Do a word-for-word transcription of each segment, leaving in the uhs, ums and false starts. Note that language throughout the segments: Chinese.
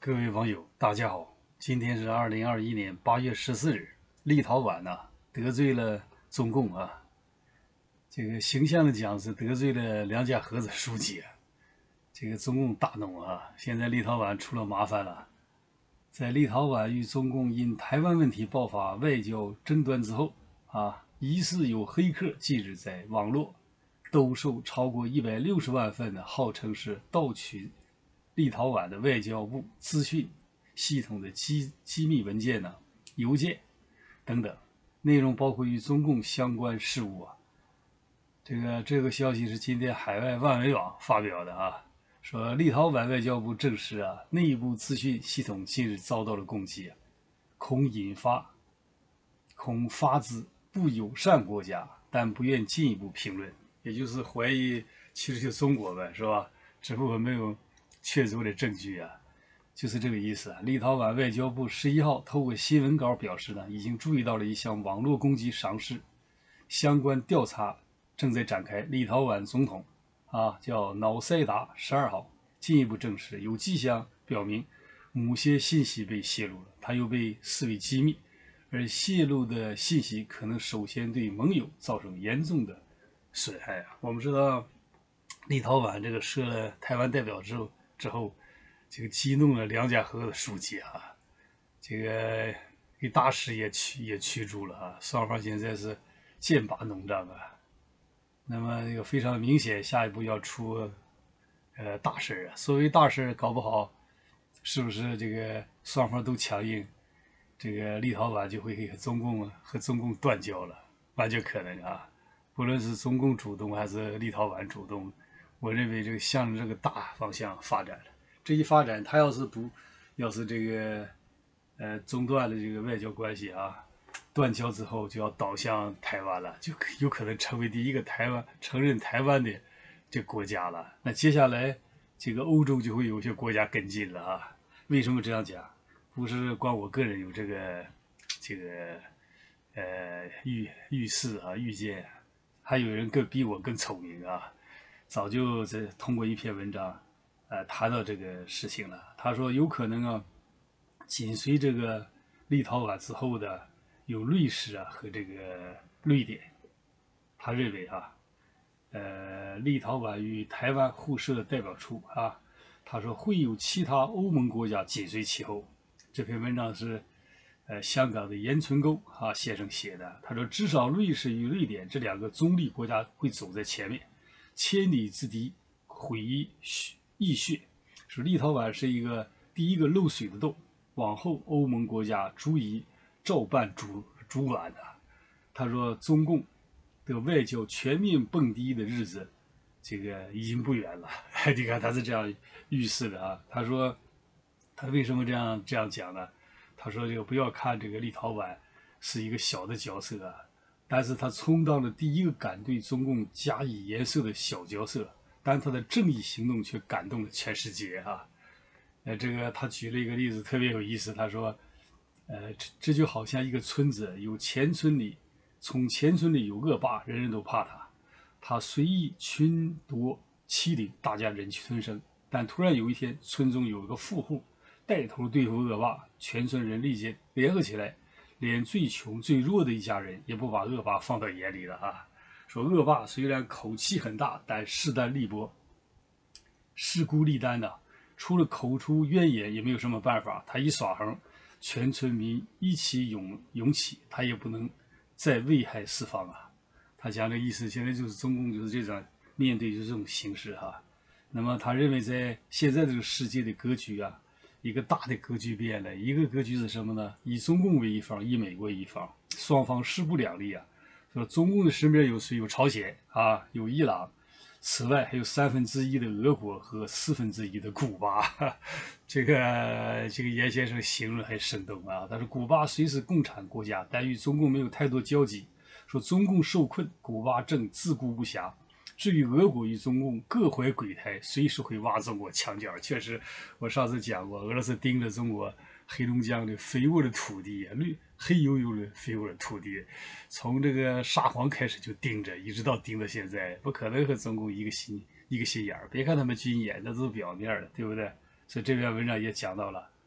各位网友，大家好！今天是二零二一年八月十四日，立陶宛呢、啊、得罪了中共啊，这个形象的讲是得罪了梁家河子书记啊，这个中共大怒啊，现在立陶宛出了麻烦了。在立陶宛与中共因台湾问题爆发外交争端之后啊，疑似有黑客近日在网络兜售超过一百六十万份的号称是盗取立陶宛的外交部资讯系统的机机密文件呢、邮件等等，内容包括与中共相关事务啊。这个这个消息是今天海外万维网发表的啊，说立陶宛外交部证实啊，内部资讯系统近日遭到了攻击啊，恐引发恐发自不友善国家，但不愿进一步评论，也就是怀疑其实就中国呗，是吧？只不过没有确凿的证据啊，就是这个意思啊。立陶宛外交部十一号透过新闻稿表示呢，已经注意到了一项网络攻击伤势，相关调查正在展开。立陶宛总统啊叫瑙塞达十二号进一步证实，有迹象表明某些信息被泄露了，它又被视为机密，而泄露的信息可能首先对盟友造成严重的损害啊。我们知道，立陶宛这个设了台湾代表之后之后，这个激怒了梁家河的书记啊，这个给大使也驱也驱逐了啊，双方现在是剑拔弩张啊。那么这个非常明显，下一步要出呃大事啊。所谓大事，搞不好是不是这个双方都强硬，这个立陶宛就会和中共和中共断交了，完全可能啊。不论是中共主动还是立陶宛主动，我认为这个向着这个大方向发展了。这一发展，他要是不，要是这个呃中断了这个外交关系啊，断交之后就要倒向台湾了，就有可能成为第一个台湾承认台湾的这个国家了。那接下来这个欧洲就会有些国家跟进了啊。为什么这样讲？不是光我个人有这个这个呃预预示啊预见，还有人更比我更聪明啊，早就在通过一篇文章呃谈到这个事情了。他说有可能啊，紧随这个立陶宛之后的有瑞士啊和这个瑞典。他认为啊，呃，立陶宛与台湾互设代表处啊，他说会有其他欧盟国家紧随其后。这篇文章是呃香港的严存沟啊先生写的。他说，至少瑞士与瑞典这两个中立国家会走在前面，千里之堤毁于蚁穴。说立陶宛是一个第一个漏水的洞，往后欧盟国家足以照办主主管的。他说，中共的外交全面蹦迪的日子，这个已经不远了。你看他是这样预示的啊。他说，他为什么这样这样讲呢？他说，这个不要看这个立陶宛是一个小的角色啊，但是他充当了第一个敢对中共加以颜色的小角色，但他的正义行动却感动了全世界啊。呃，这个他举了一个例子特别有意思。他说，呃，这这就好像一个村子，有前村里，从前村里有恶霸，人人都怕他，他随意群夺欺凌，大家忍气吞声。但突然有一天，村中有一个富户带头对付恶霸，全村人立即联合起来，连最穷最弱的一家人也不把恶霸放到眼里了啊。说恶霸虽然口气很大，但势单力薄，势孤力单的，除了口出怨言也没有什么办法。他一耍横，全村民一起涌涌起，他也不能再危害四方啊。他讲的意思，现在就是中共就是这种面对就是这种形势哈、啊。那么他认为，在现在这个世界的格局啊，一个大的格局变了。一个格局是什么呢？以中共为一方，以美国为一方，双方势不两立啊。说中共的身边有谁？有朝鲜啊，有伊朗，此外还有三分之一的俄国和四分之一的古巴。这个这个严先生形容很生动啊。他说，古巴虽是共产国家，但与中共没有太多交集。说中共受困，古巴正自顾不暇。至于俄国与中共各怀鬼胎，随时会挖中国墙角。确实，我上次讲过，俄罗斯盯着中国黑龙江的肥沃的土地，绿黑油油的肥沃的土地，从这个沙皇开始就盯着，一直到盯到现在，不可能和中共一个心一个心眼儿。别看他们军演，那都是表面的，对不对？所以这篇文章也讲到了，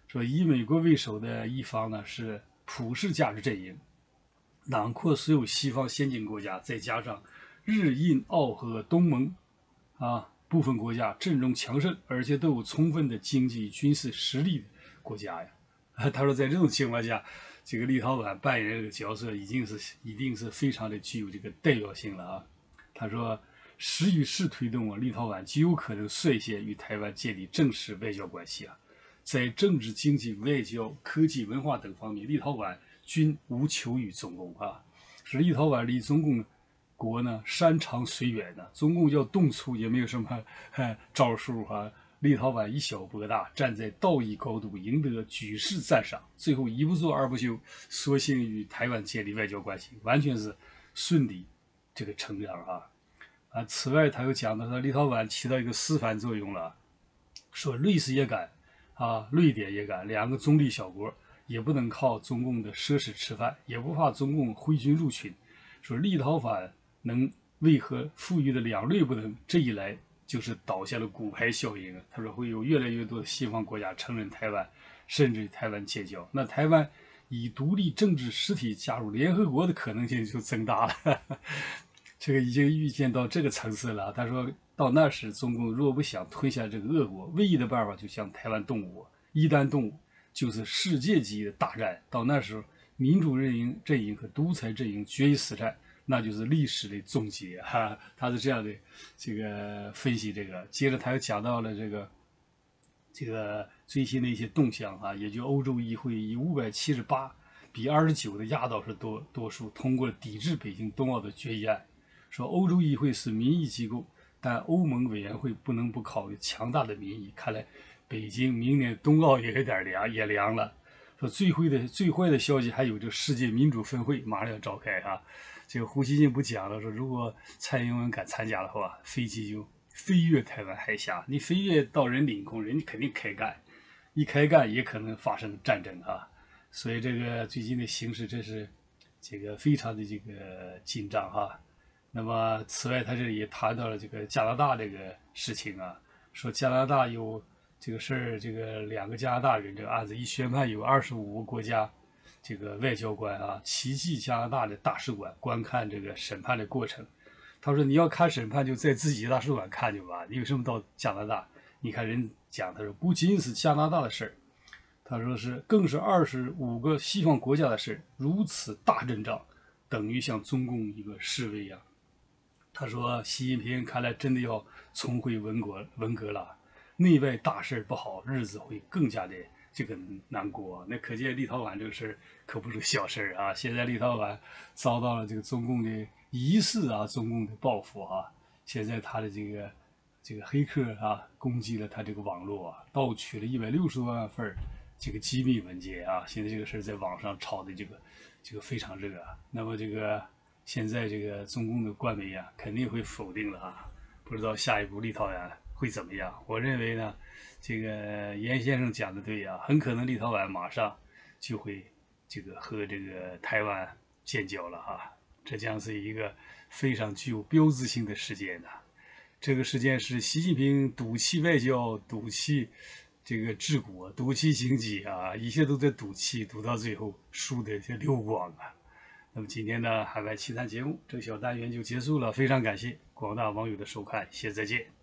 说以美国为首的一方呢是普世价值阵营，囊括所有西方先进国家，再加上日印澳和东盟啊部分国家阵容强盛，而且都有充分的经济军事实力的国家呀。啊，他说在这种情况下，这个立陶宛扮演这个角色已经是一定是非常的具有这个代表性了啊。他说，时与势推动啊，立陶宛极有可能率先与台湾建立正式外交关系啊。在政治、经济、外交、科技、文化等方面，立陶宛均无求于中共啊。是立陶宛离中共国呢山长水远呢，中共要动粗也没有什么招数啊。立陶宛以小博大，站在道义高度，赢得举世赞赏。最后一不做二不休，索性与台湾建立外交关系，完全是顺理这个成章啊。啊，此外他又讲到说，立陶宛起到一个示范作用了，说瑞士也敢啊，瑞典也敢，两个中立小国也不能靠中共的奢侈吃饭，也不怕中共挥军入侵。说立陶宛能为何富裕的两瑞不能？这一来就是导向了骨牌效应啊。他说会有越来越多的西方国家承认台湾，甚至与台湾建交。那台湾以独立政治实体加入联合国的可能性就增大了。这个已经预见到这个层次了。他说到那时，中共若不想吞下这个俄国，唯一的办法就向台湾动武。一旦动武，就是世界级的大战。到那时候，民主阵营阵营和独裁阵营决一死战。那就是历史的终结哈，他是这样的这个分析这个。接着他又讲到了这个这个最新的一些动向啊，也就欧洲议会以五百七十八比二十九的压倒是多多数通过了抵制北京冬奥的决议案，说欧洲议会是民意机构，但欧盟委员会不能不考虑强大的民意。看来北京明年冬奥也有点凉，也凉了。说最坏的最坏的消息还有这世界民主峰会马上要召开啊。这个胡锡进不讲了，说如果蔡英文敢参加的话，飞机就飞越台湾海峡，你飞越到人领空，人肯定开干，一开干也可能发生战争啊。所以这个最近的形势真是这个非常的这个紧张哈。那么此外，他这里也谈到了这个加拿大这个事情啊，说加拿大有这个事儿，这个两个加拿大人这个案子一宣判，有二十五个国家这个外交官啊齐聚加拿大的大使馆观看这个审判的过程。他说你要看审判就在自己的大使馆看就完，你为什么到加拿大？你看人讲，他说不仅是加拿大的事儿，他说是更是二十五个西方国家的事儿，如此大阵仗，等于向中共一个示威啊。他说习近平看来真的要重回文国文革了，内外大事不好，日子会更加的这个难过。那可见立陶宛这个事儿可不是小事啊！现在立陶宛遭到了这个中共的疑似啊，中共的报复啊。现在他的这个这个黑客啊，攻击了他这个网络啊，盗取了一百六十多万份这个机密文件啊。现在这个事儿在网上炒的这个这个非常热啊。那么这个现在这个中共的官媒啊，肯定会否定了啊。不知道下一步立陶宛会怎么样？我认为呢，这个严先生讲的对啊，很可能立陶宛马上就会这个和这个台湾建交了哈，这将是一个非常具有标志性的事件呢。这个事件是习近平赌气外交、赌气这个治国、赌气经济啊，一切都在赌气，赌到最后输的这溜光啊。那么今天的海外奇谈节目这个小单元就结束了，非常感谢广大网友的收看，谢谢再见。